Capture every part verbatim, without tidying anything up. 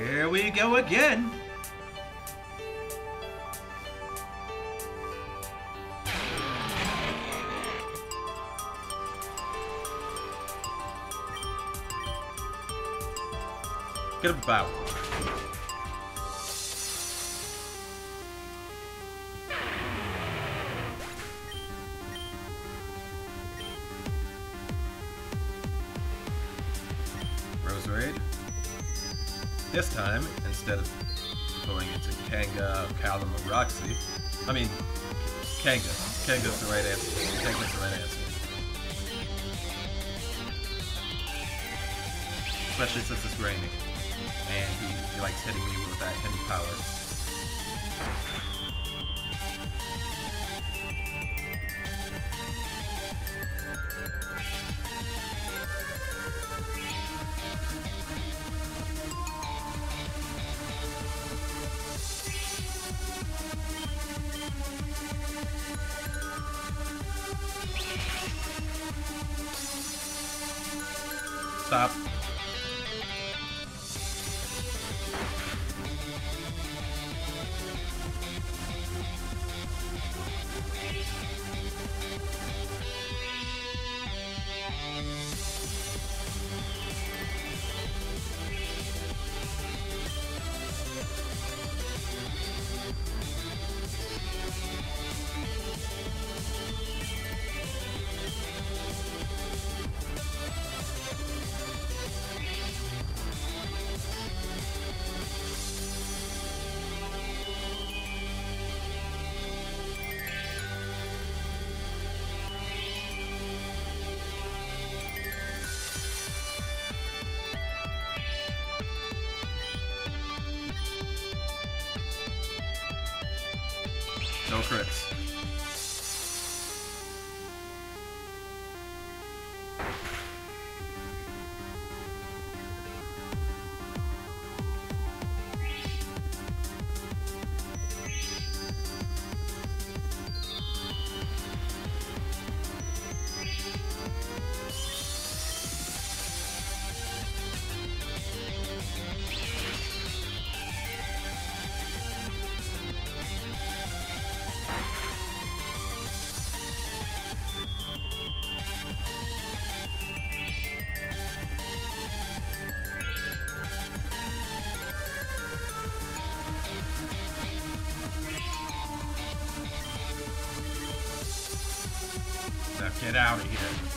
Here we go again. Get a bow. Roserade. This time, instead of going into Kanga, Kalim, or Roxy, I mean, Kanga. Kanga's the right answer. Kanga's the right answer. Especially since it's raining. And he, he likes hitting me with that heavy power. Stop. No crits. Now get out of here.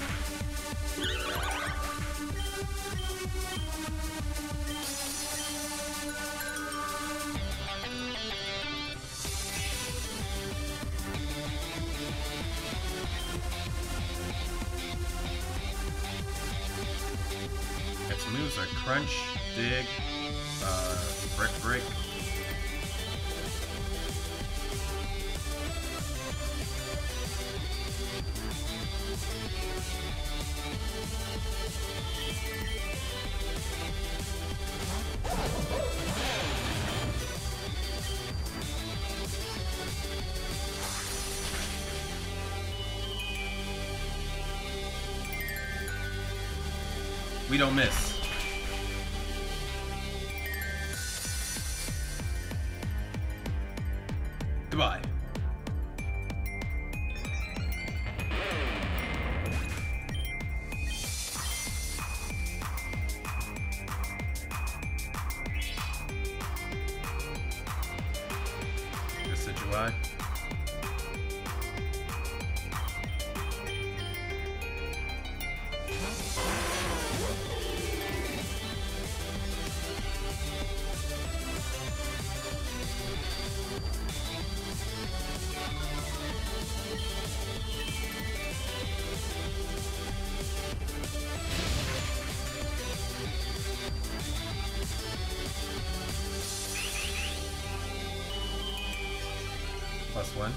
Its moves are Crunch, Dig, uh, Brick Break. We don't miss. Goodbye. Decidueye. Plus one.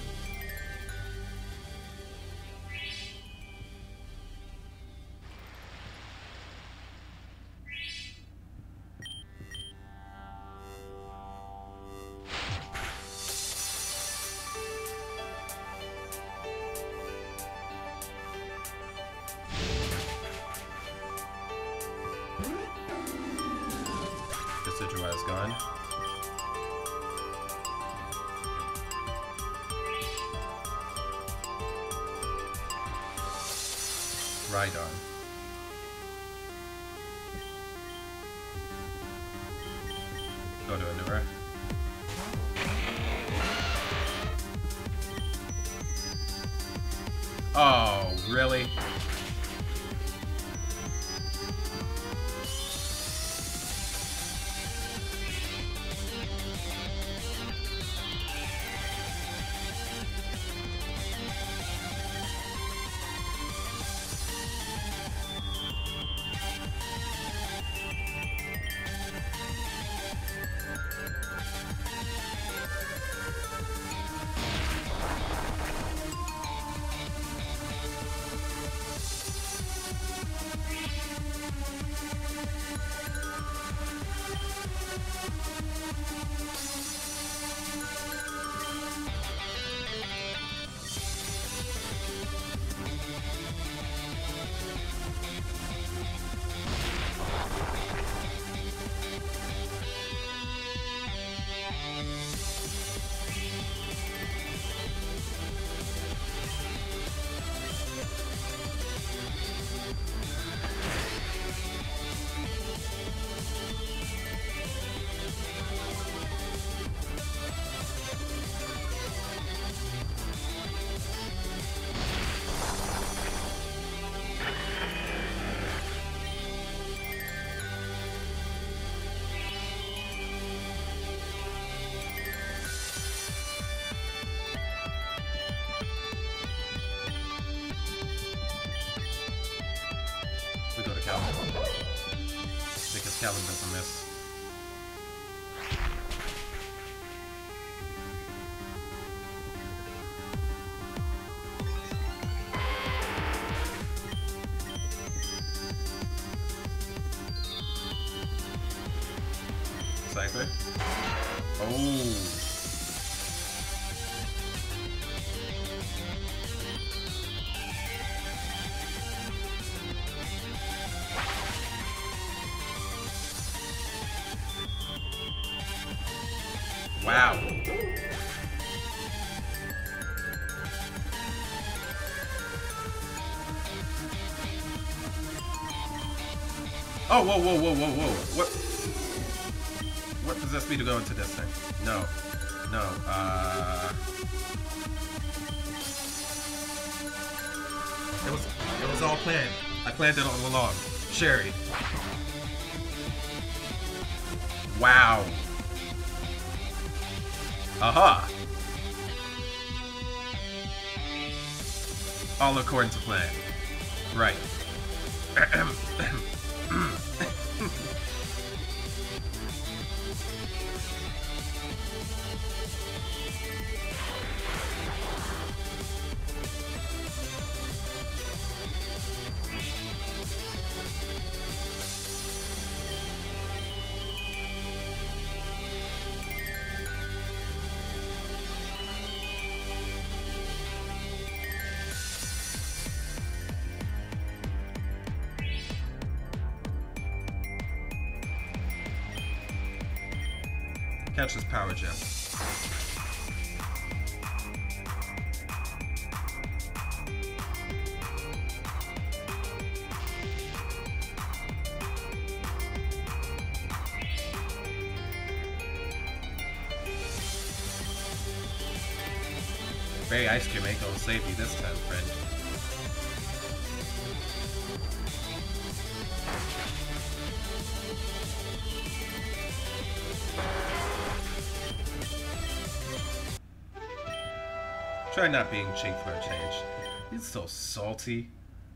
Decidueye is gone. Rhydon. Go to Anura. Oh, really? We go to Calvin. Because Calvin doesn't miss. Cypher. Oh. Wow. Oh, whoa, whoa, whoa, whoa, whoa. What? What possessed me to go into this thing? No. No. Uh... It was, it was all planned. I planned it all along. Sherry. Wow. Aha! All according to plan. Right. Catch this power gem. Berry ice cream ain't gonna save you this time, friend. Try not being cheap for a change. He's so salty.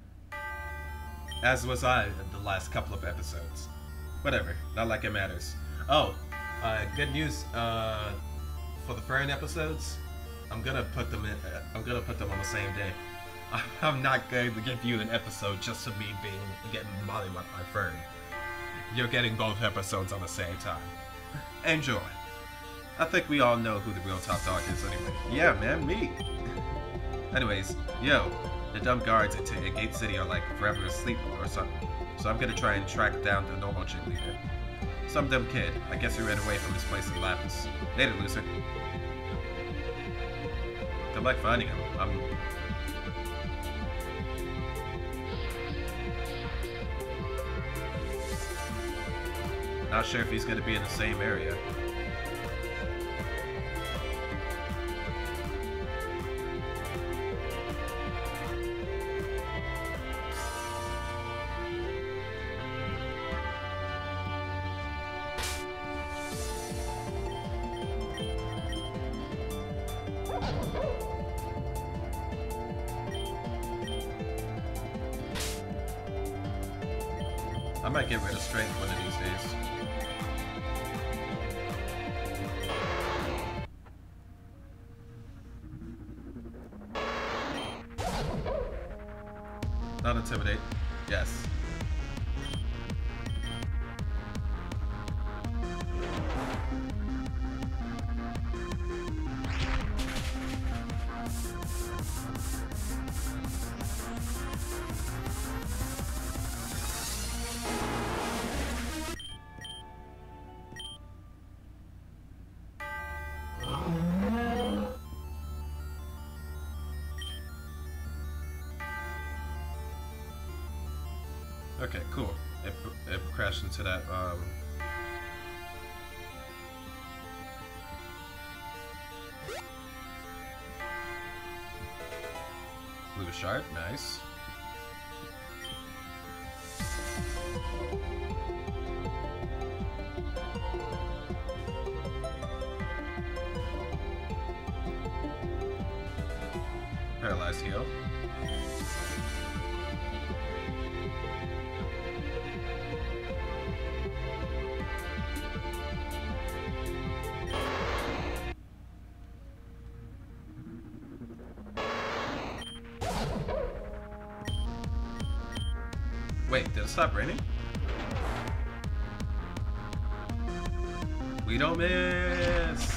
As was I in the last couple of episodes. Whatever, not like it matters. Oh, uh, good news. Uh, for the Fern episodes, I'm gonna put them in. Uh, I'm gonna put them on the same day. I'm not going to give you an episode just of me being getting mollywopped by Fern. You're getting both episodes on the same time. Enjoy. I think we all know who the real top dog is anyway. Yeah, man, me. Anyways, yo, the dumb guards at Gate City are like forever asleep or something. So I'm gonna try and track down the normal gym leader. Some dumb kid. I guess he ran away from his place in Lapis. Later, loser. Good luck finding him. I'm... Not sure if he's gonna be in the same area. I might get rid of strength one of these days. Not intimidate. Yes. Okay, cool. It, it crashed into that, um... blue shard, nice. Paralyzed heal. Wait, did it stop raining? We don't miss!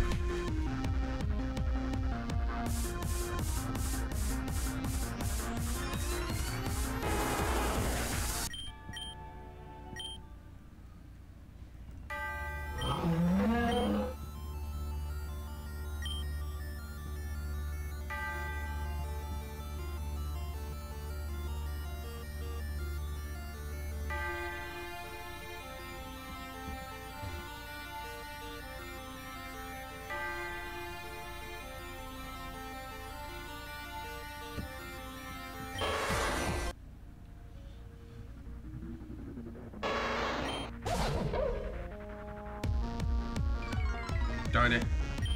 Darn it.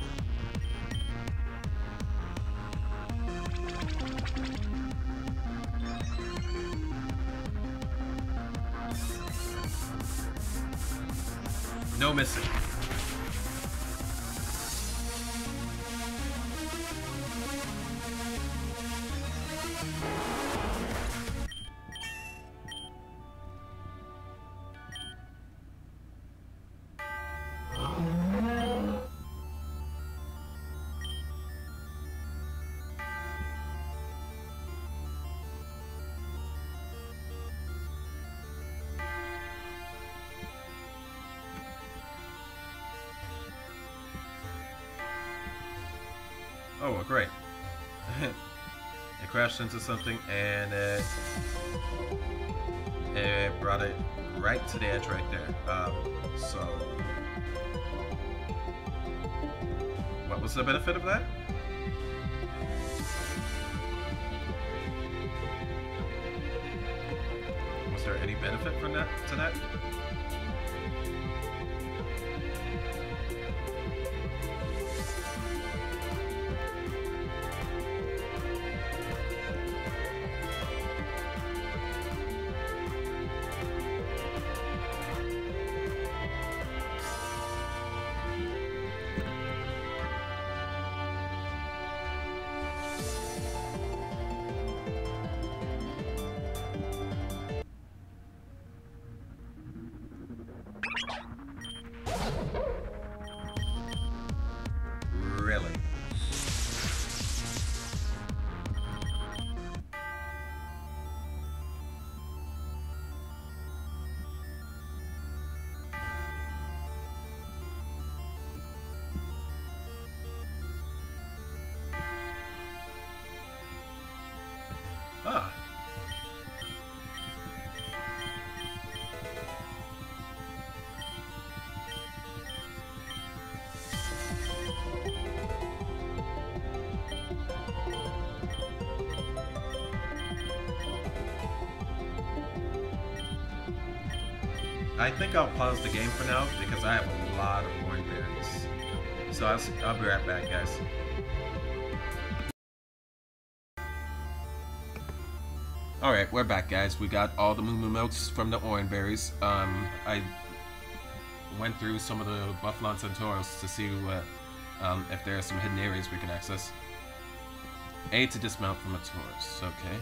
No missing. Oh, well, great. It crashed into something and it, it brought it right to the edge right there. Um, so, what was the benefit of that? Was there any benefit from that to that? Really? I think I'll pause the game for now because I have a lot of orange berries. So I'll, I'll be right back, guys. Alright, we're back, guys. We got all the Moo Moo Milks from the orange berries. Um, I went through some of the Buffalon Centauros to see what, um, if there are some hidden areas we can access. A to dismount from a Taurus, okay.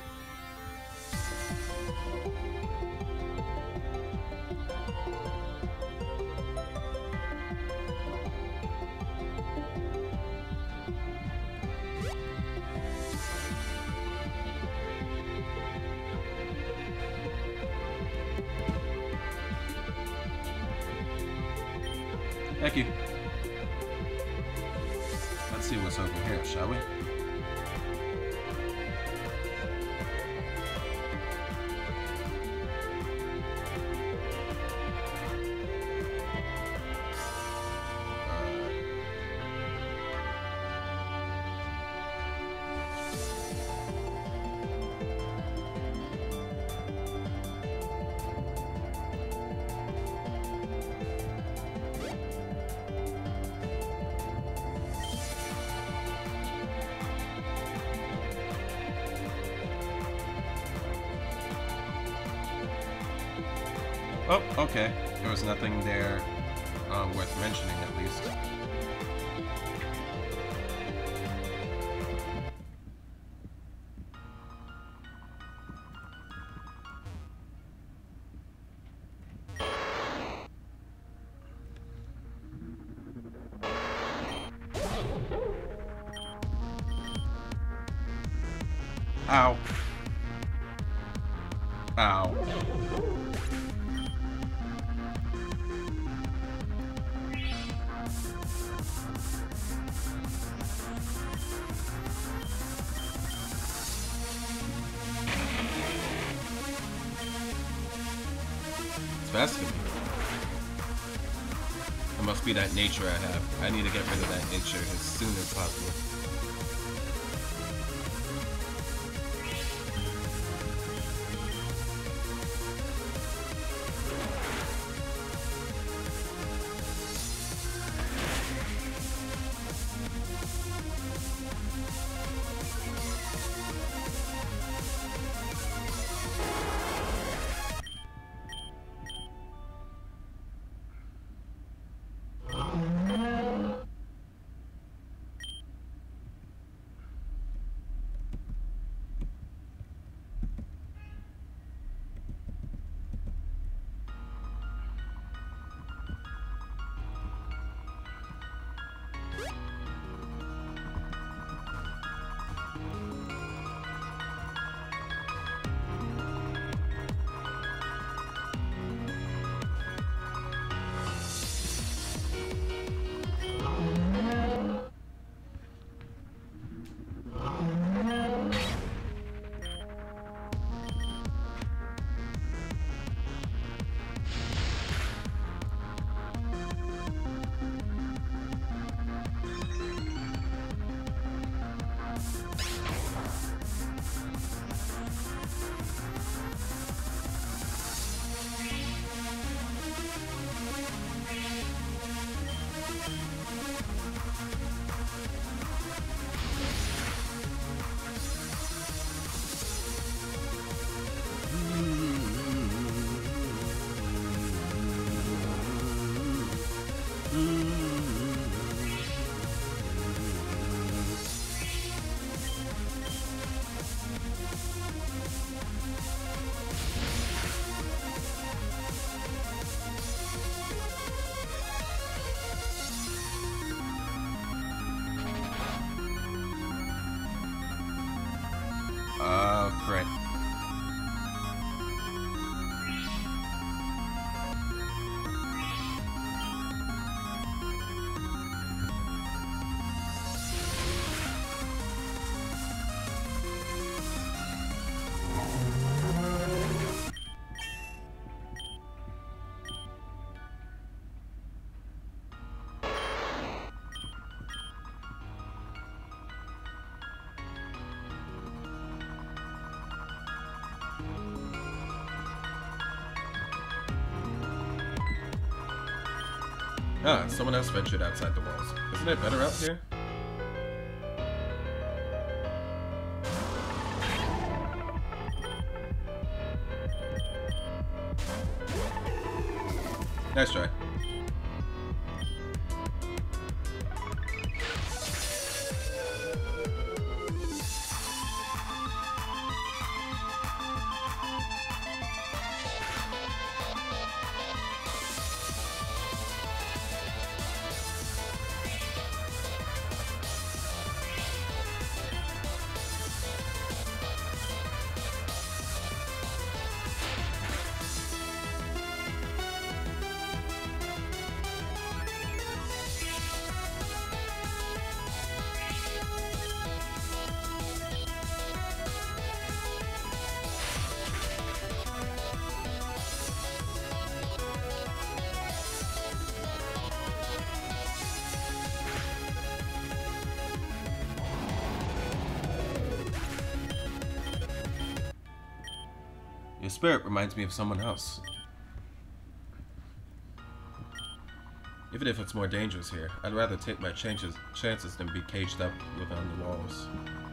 Thank you. Let's see what's over here, shall we? Oh, okay. There was nothing there uh, worth mentioning, at least. Ow. Ow. Faster than me. It must be that nature I have. I need to get rid of that nature as soon as possible. Ah, someone else ventured outside the walls. Isn't it better out here? Nice try. Your spirit reminds me of someone else. Even if it's more dangerous here, I'd rather take my chances, chances than be caged up within the walls.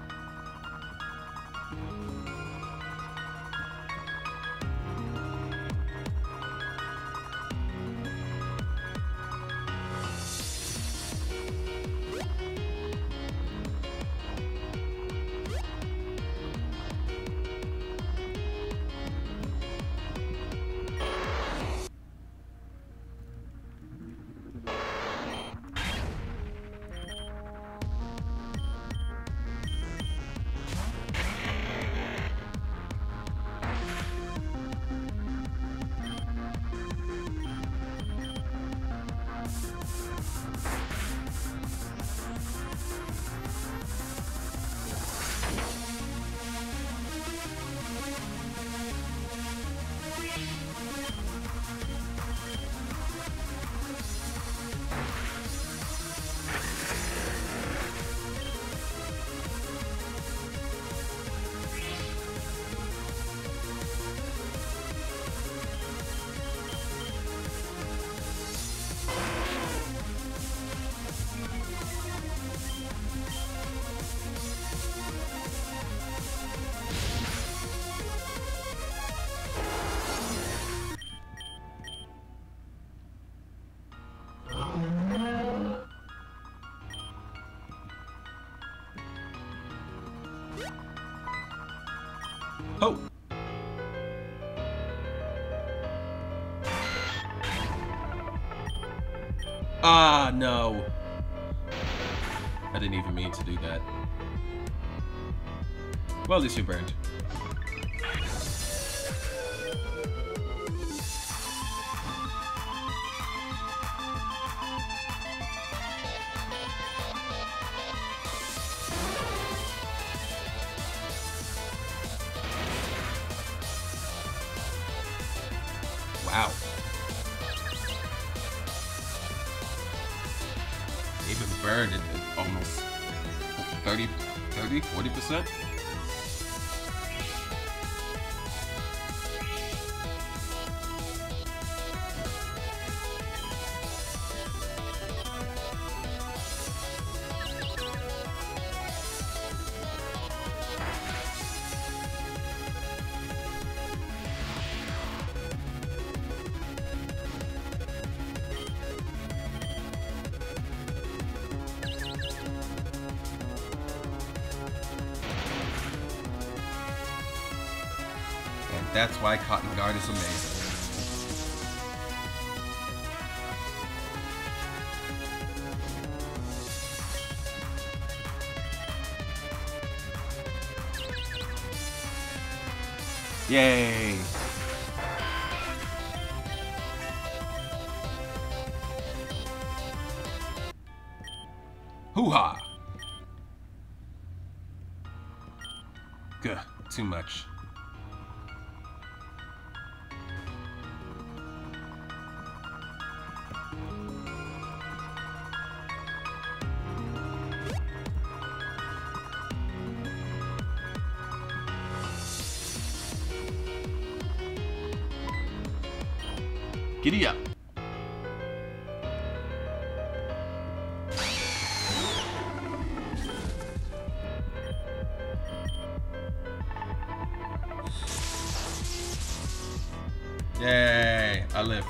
Oh! Ah, no! I didn't even mean to do that. Well, at least you burned. Wow. Even burned at almost thirty, thirty, forty percent. That's why Cotton Guard is amazing. Yay! Hoo-ha! Gah, too much. Giddy up. Yay! I live.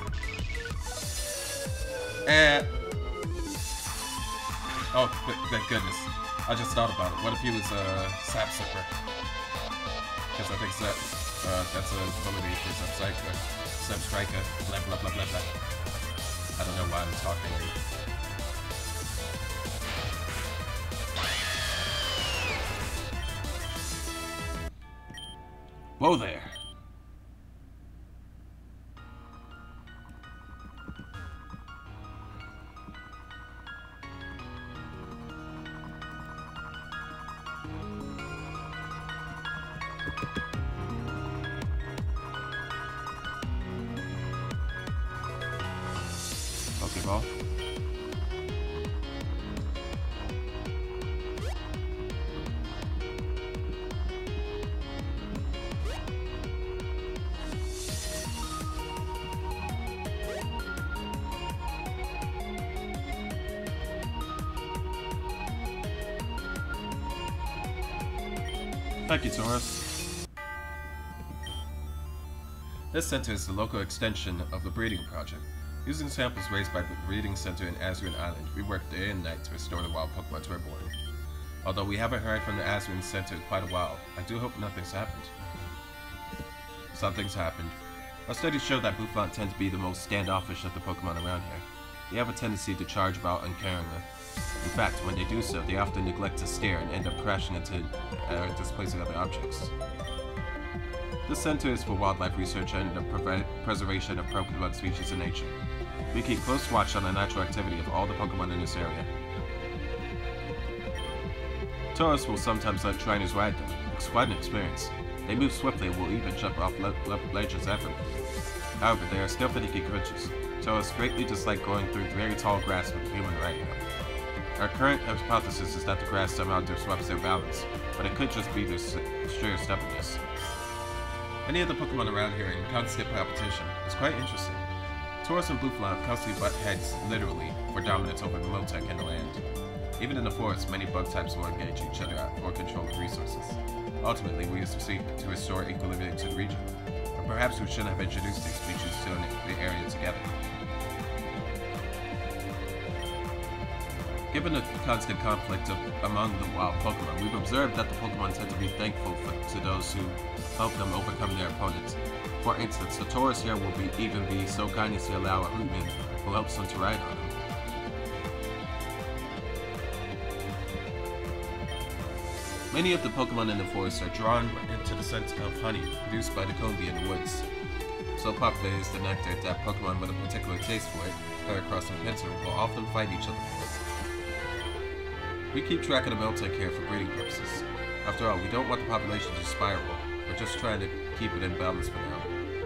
And oh, thank goodness! I just thought about it. What if he was a Sap Sipper? Because I think that uh, that's a ability for Sap Striker. Sap Striker. Blah blah blah blah blah. I don't know why I'm talking. Whoa there! Pokeball. Thank you, Taurus. This center is the local extension of the breeding project. Using samples raised by the breeding center in Azurine Island, we work day and night to restore the wild Pokemon to our born. Although we haven't heard from the Azurine Center in quite a while, I do hope nothing's happened. Something's happened. Our studies show that Bouffant tend to be the most standoffish of the Pokemon around here. They have a tendency to charge about uncaringly. In fact, when they do so, they often neglect to stare and end up crashing into or uh, displacing other objects. This center is for wildlife research and the pre preservation of Pokemon species in nature. We keep close watch on the natural activity of all the Pokemon in this area. Taurus will sometimes let trainers ride them. It's quite an experience. They move swiftly and will even jump off le le ledges effortlessly. However, they are still finicky creatures. Taurus greatly dislike going through very tall grass with a human riding them. Our current hypothesis is that the grass somehow disrupts their balance, but it could just be their sheer stubbornness. Many of the Pokemon around here are in constant competition. It's quite interesting. Taurus and Bouffant constantly butt heads, literally, for dominance over the Miltank and the land. Even in the forest, many bug types will engage each other for control of resources. Ultimately, we used to seek to restore equilibrium to the region, but perhaps we shouldn't have introduced these species to the area together. Given the constant conflict of, among the wild Pokemon, we've observed that the Pokemon tend to be thankful for, to those who help them overcome their opponents. For instance, the Taurus here will be, even be so kind as to allow a Hootman who helps them to ride on him. Many of the Pokemon in the forest are drawn into the scent of honey produced by the Combee in the woods. So popular is the nectar that Pokemon with a particular taste for it, cut across the peninsula, will often fight each other for it. We keep track of the Miltank here for breeding purposes. After all, we don't want the population to spiral. We're just trying to keep it in balance for now.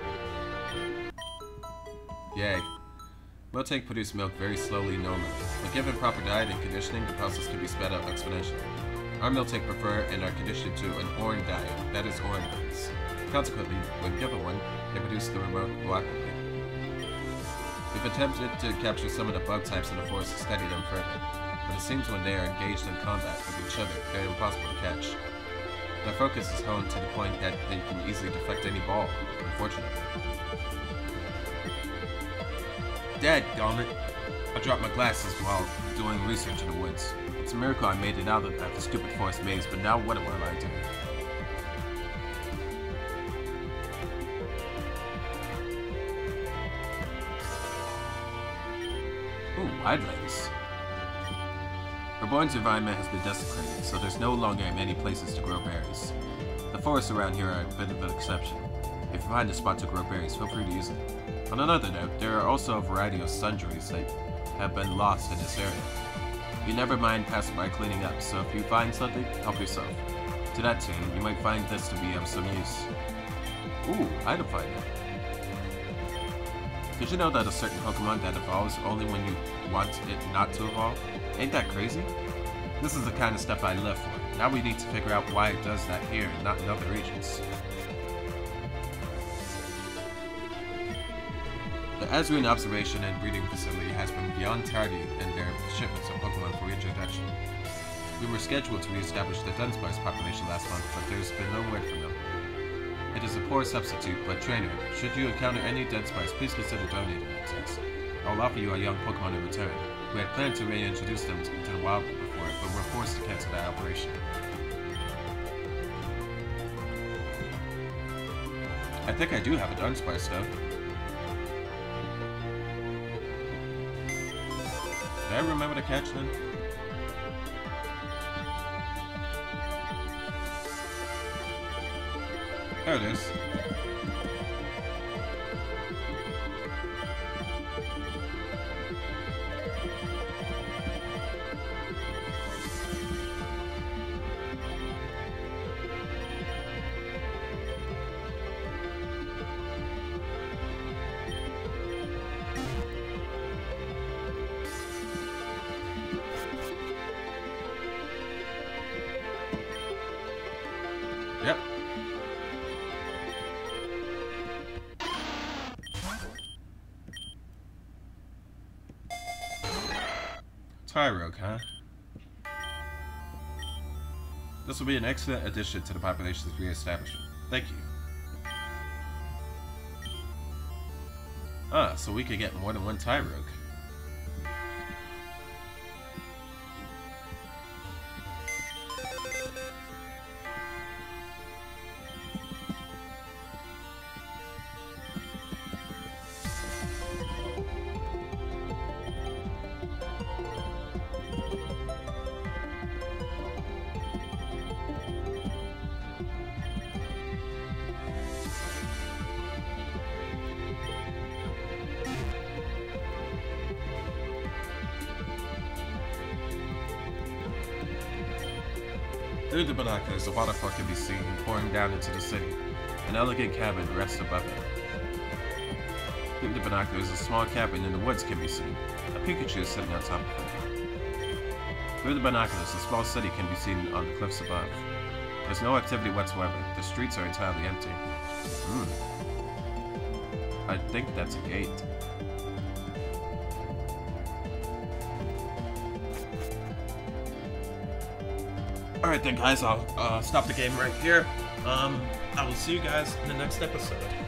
Yay. Miltank produce milk very slowly normally, but given proper diet and conditioning, the process can be sped up exponentially. Our Miltank prefer and are conditioned to an Oran diet, that is Oran bugs. Consequently, when given one, they produce the remote cooperatively. We've attempted to capture some of the bug types in the forest to study them further, but it seems when they are engaged in combat with each other, they're impossible to catch. Their focus is honed to the point that they can easily deflect any ball, unfortunately. Dadgummit! I dropped my glasses while doing research in the woods. It's a miracle I made it out of that stupid forest maze, but now what will I do? Ooh, wildlands. Reborn's environment has been desecrated, so there's no longer many places to grow berries. The forests around here are a bit of an exception. If you find a spot to grow berries, feel free to use it. On another note, there are also a variety of sundries that have been lost in this area. You never mind passing by cleaning up, so if you find something, help yourself. To that tune, you might find this to be of some use. Ooh, item finder. Did you know that a certain Pokemon that evolves only when you want it not to evolve? Ain't that crazy? This is the kind of stuff I live for. Now we need to figure out why it does that here and not in other regions. The Azurine Observation and Breeding Facility has been beyond tardy in their shipments of Pokemon for reintroduction. We were scheduled to re-establish the Dunsparce population last month, but there's been no word from them. It is a poor substitute, but trainer, should you encounter any dead spice, please consider donating it to us. I will offer you a young Pokemon in return. We had planned to reintroduce them into the wild before, but were forced to cancel that operation. I think I do have a Dunsparce though. Did I remember to catch them? There it is. Yep. Tyrogue, huh? This will be an excellent addition to the population's re-establishment. Thank you. Ah, so we could get more than one Tyrogue. Through the binoculars, the waterfall can be seen pouring down into the city. An elegant cabin rests above it. Through the binoculars, a small cabin in the woods can be seen. A Pikachu is sitting on top of it. Through the binoculars, a small city can be seen on the cliffs above. There's no activity whatsoever. The streets are entirely empty. Hmm. I think that's a gate. Alright then guys, I'll uh, stop the game right here. Um, I will see you guys in the next episode.